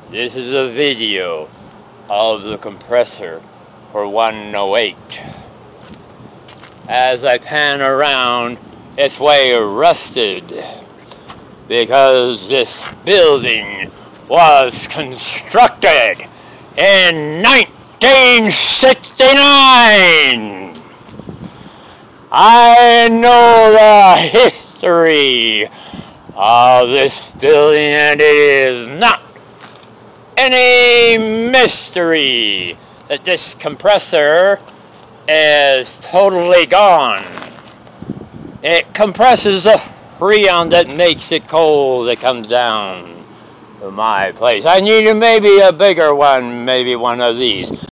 This is a video of the compressor for 108. As I pan around, it's way rusted because this building was constructed in 1969. I know the history of this building, and it is not any mystery that this compressor is totally gone. It compresses a freon that makes it cold that comes down to my place. I need maybe a bigger one, maybe one of these.